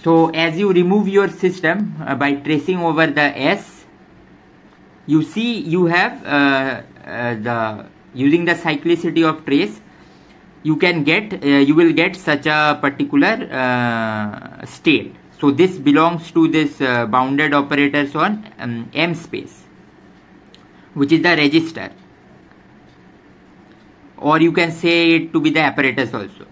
So as you remove your system by tracing over the S, you see you have using the cyclicity of trace, you will get such a particular state. So this belongs to this bounded operators on M space, which is the register, or you can say it to be the apparatus also.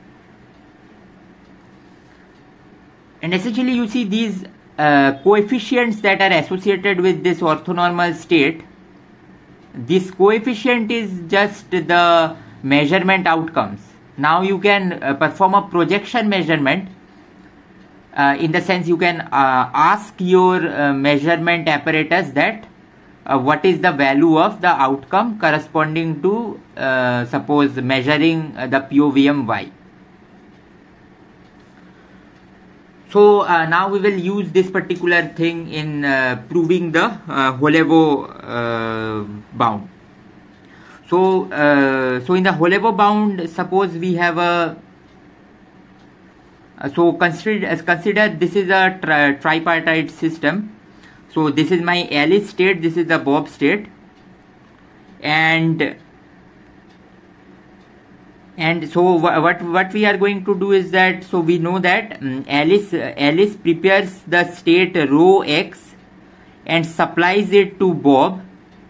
And essentially you see these coefficients that are associated with this orthonormal state. This coefficient is just the measurement outcomes. Now you can perform a projection measurement, in the sense you can ask your measurement apparatus that what is the value of the outcome corresponding to suppose measuring the POVM Y. So now we will use this particular thing in proving the Holevo bound. So in the Holevo bound, suppose we have a consider this is a tripartite system. So this is my Alice state, this is the Bob state, and so what we are going to do is that, so we know that Alice prepares the state rho x and supplies it to Bob,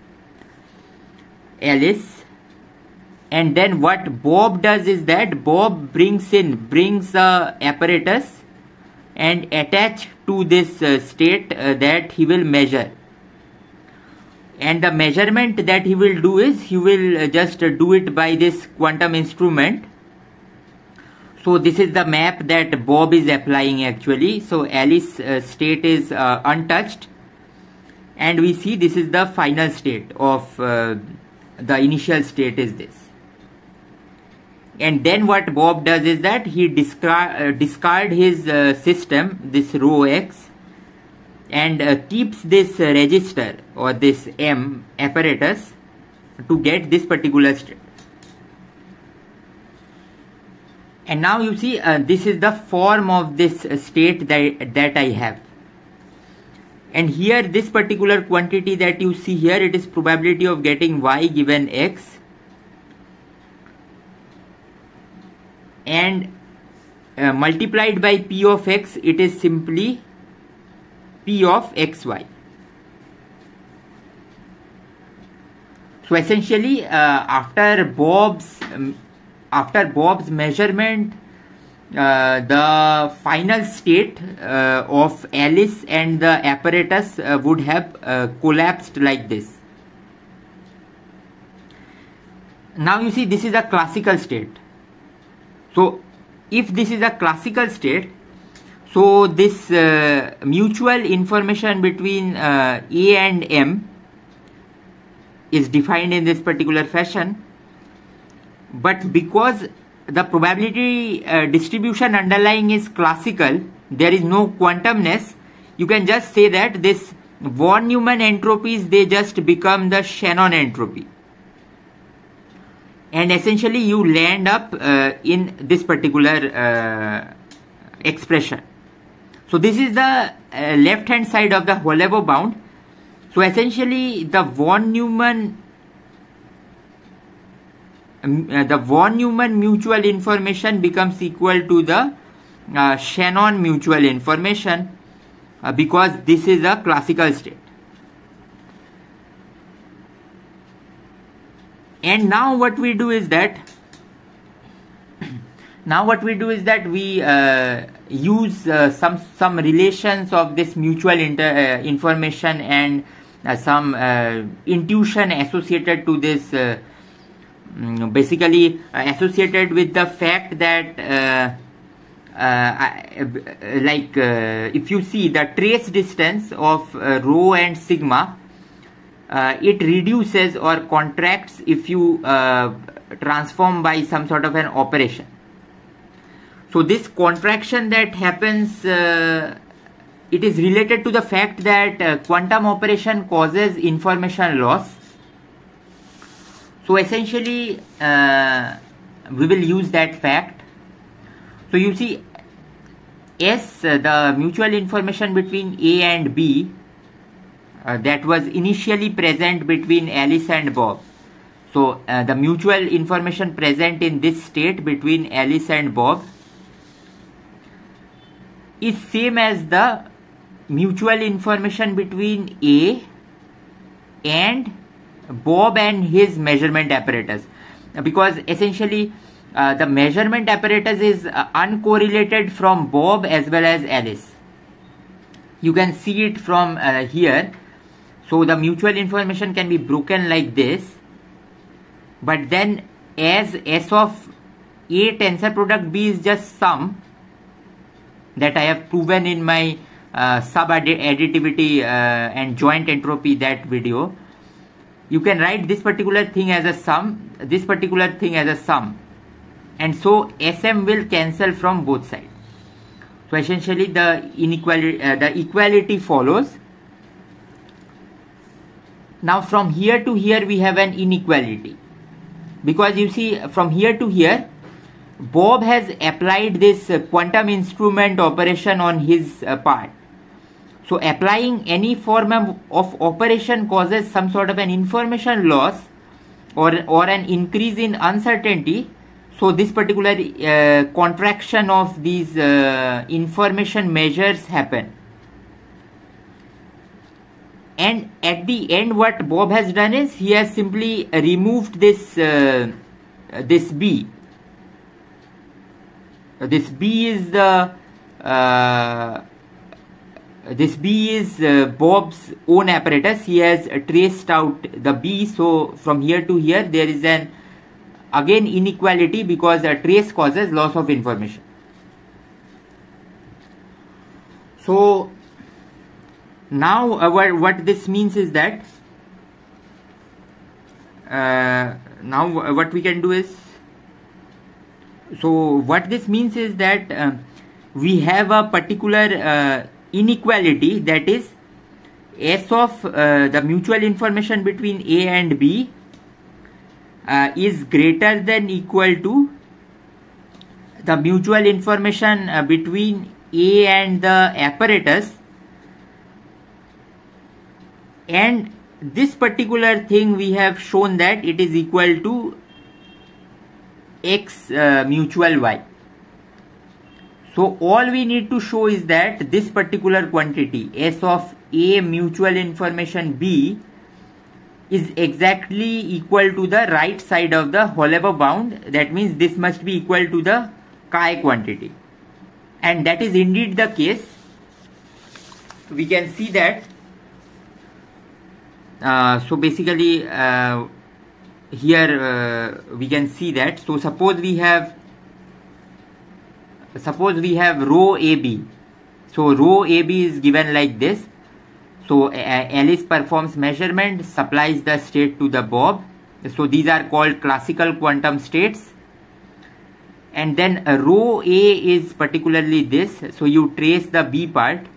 Alice, and then what Bob does is that Bob brings a apparatus and attach to this state that he will measure. And the measurement that he will do is, he will just do it by this quantum instrument. So this is the map that Bob is applying actually. So Alice state is untouched, and we see this is the final state of the initial state is this. And then what Bob does is that he discard his system, this rho x, and keeps this register or this M apparatus to get this particular state. And now you see this is the form of this state that I have. And here this particular quantity that you see here, it is probability of getting Y given X, and multiplied by P of X, it is simply P of XY. So essentially after Bob's measurement, the final state of Alice and the apparatus would have collapsed like this. Now you see this is a classical state. So if this is a classical state, so this mutual information between A and M is defined in this particular fashion. But because the probability distribution underlying is classical, there is no quantumness, you can just say that this von Neumann entropies, they just become the Shannon entropy. And essentially you land up in this particular expression. So this is the left hand side of the Holevo bound. So essentially the von Neumann mutual information becomes equal to the Shannon mutual information because this is a classical state. And now what we do is that we use some relations of this mutual information and some intuition associated to this, basically associated with the fact that if you see the trace distance of rho and sigma, it reduces or contracts if you transform by some sort of an operation. So this contraction that happens, it is related to the fact that quantum operation causes information loss. So essentially we will use that fact. So you see S, the mutual information between A and B that was initially present between Alice and Bob. So the mutual information present in this state between Alice and Bob is same as the mutual information between A and Bob and his measurement apparatus, because essentially the measurement apparatus is uncorrelated from Bob as well as Alice. You can see it from here. So the mutual information can be broken like this, but then as S of A tensor product B is just sum that I have proven in my sub additivity and joint entropy that video, you can write this particular thing as a sum, this particular thing as a sum, and so SM will cancel from both sides. So essentially the equality follows. Now from here to here we have an inequality, because you see from here to here Bob has applied this quantum instrument operation on his part. So applying any form of operation causes some sort of an information loss or an increase in uncertainty. So this particular contraction of these information measures happen. And at the end what Bob has done is he has simply removed this this B. This B is the Bob's own apparatus. He has traced out the B. So from here to here there is an again inequality, because a trace causes loss of information. So now what this means is that now what we can do is, so what this means is that we have a particular inequality, that is S of the mutual information between A and B is greater than equal to the mutual information between A and the apparatus, and this particular thing we have shown that it is equal to X mutual Y. So all we need to show is that this particular quantity S of A mutual information B is exactly equal to the right side of the Holevo bound. That means this must be equal to the chi quantity, and that is indeed the case. We can see that. So basically here we can see that. So suppose we have rho AB. So rho AB is given like this. So Alice performs measurement, supplies the state to the Bob. So these are called classical quantum states. And then rho A is particularly this. So you trace the B part.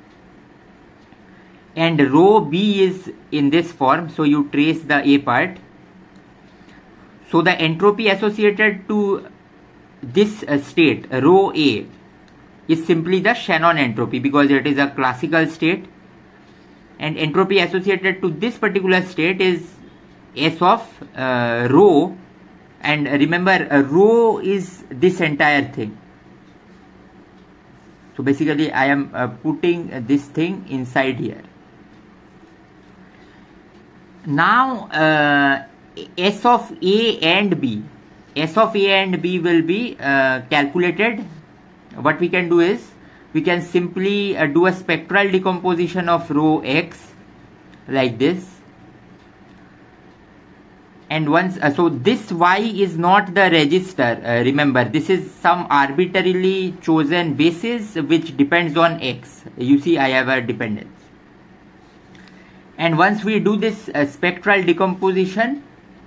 And rho B is in this form. So you trace the A part. So the entropy associated to this state, rho A, is simply the Shannon entropy, because it is a classical state. And entropy associated to this particular state is S of rho. And remember, rho is this entire thing. So basically I am putting this thing inside here. Now S of A and B. S of A and B will be calculated. What we can do is, we can simply do a spectral decomposition of rho X like this. And once, so this Y is not the register. Remember, this is some arbitrarily chosen basis which depends on X. You see, I have a dependence. And once we do this spectral decomposition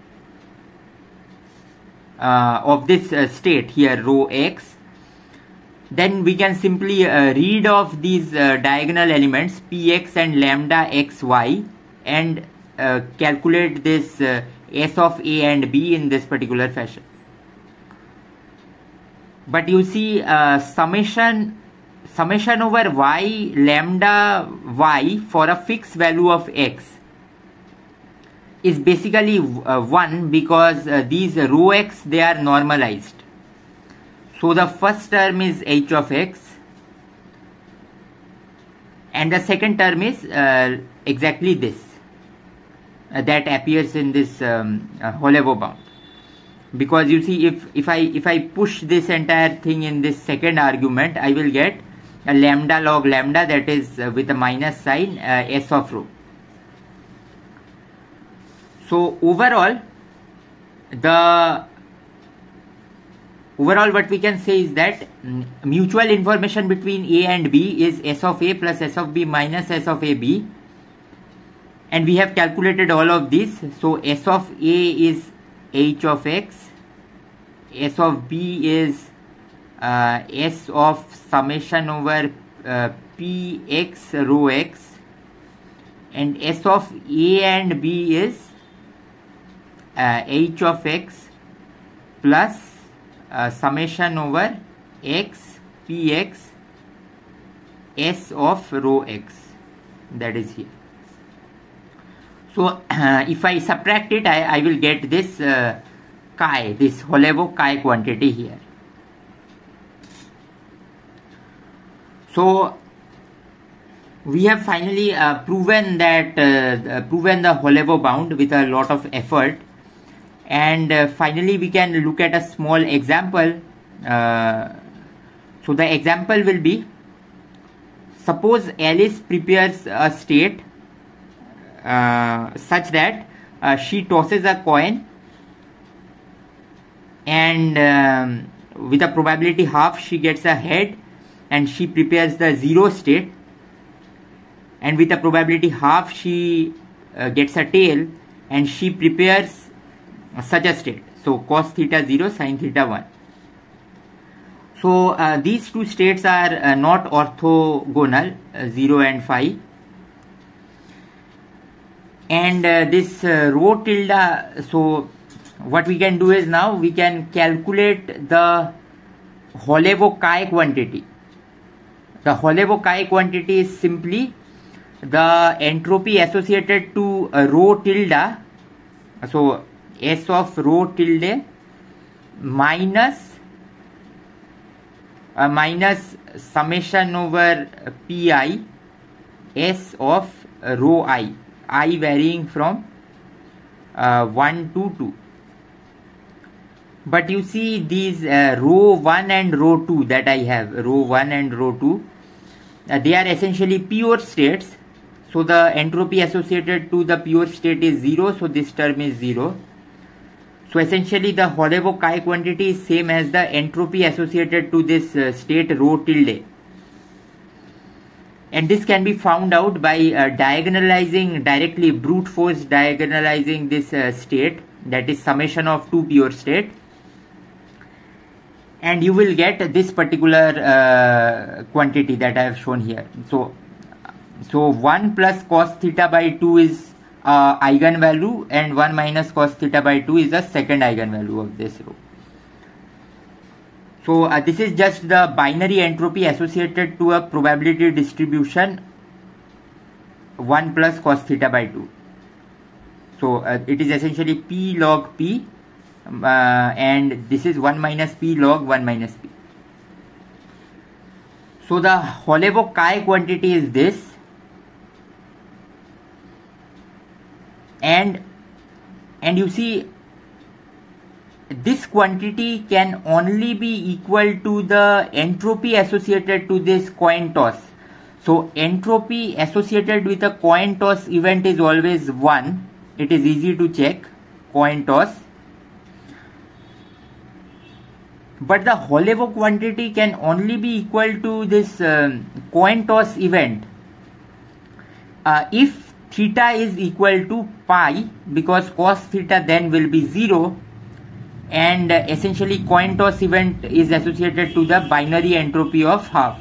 of this state here, rho X, then we can simply read off these diagonal elements Px and lambda xy and calculate this S of A and B in this particular fashion. But you see, summation summation over y lambda y for a fixed value of x is basically 1, because these rho x, they are normalized. So the first term is h of x and the second term is exactly this that appears in this Holevo bound. Because you see, if I push this entire thing in this second argument, I will get a lambda log lambda, that is with a minus sign, s of rho. So overall what we can say is that mutual information between a and b is s of a plus s of b minus s of ab, and we have calculated all of these. So s of a is h of x, s of b is s of summation over px rho x, and s of a and b is h of x plus summation over x px s of rho x, that is here. So if I subtract it, I will get this chi, this Holevo chi quantity here. So we have finally proven the Holevo bound with a lot of effort, and finally we can look at a small example. So the example will be, suppose Alice prepares a state such that she tosses a coin, and with a probability half she gets a head, and she prepares the zero state, and with a probability half she gets a tail, and she prepares such a state. So cos theta 0, sin theta 1. So these two states are not orthogonal, 0 and phi. And this rho tilde, so what we can do is, now we can calculate the Holevo chi quantity. The Holevo chi quantity is simply the entropy associated to rho tilde, so s of rho tilde minus summation over pi s of rho I varying from 1 to 2. But you see these rho 1 and rho 2 that I have, rho 1 and rho 2, they are essentially pure states. So the entropy associated to the pure state is 0, so this term is 0. So essentially the Holevo chi quantity is same as the entropy associated to this state rho tilde. And this can be found out by diagonalizing directly, brute force diagonalizing this state, that is summation of two pure state, and you will get this particular quantity that I have shown here. So 1 plus cos theta by 2 is eigenvalue, and 1 minus cos theta by 2 is the second eigenvalue of this row. So this is just the binary entropy associated to a probability distribution 1 plus cos theta by 2. So it is essentially p log p, and this is 1 minus p log 1 minus p. So the Holevo chi quantity is this, and you see this quantity can only be equal to the entropy associated to this coin toss. So entropy associated with a coin toss event is always 1. It is easy to check, coin toss. But the Holevo quantity can only be equal to this coin toss event if theta is equal to pi, because cos theta then will be 0, and essentially coin toss event is associated to the binary entropy of half.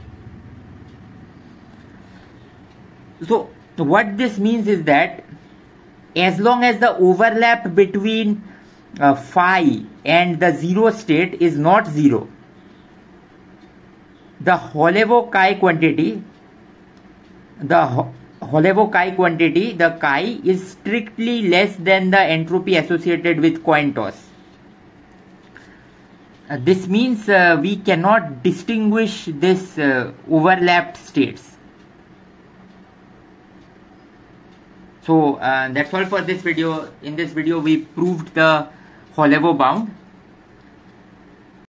So what this means is that as long as the overlap between phi and the zero state is not 0, the Holevo chi quantity, the chi is strictly less than the entropy associated with coin toss. This means we cannot distinguish this overlapped states. So that's all for this video. In this video we proved the Holevo bound.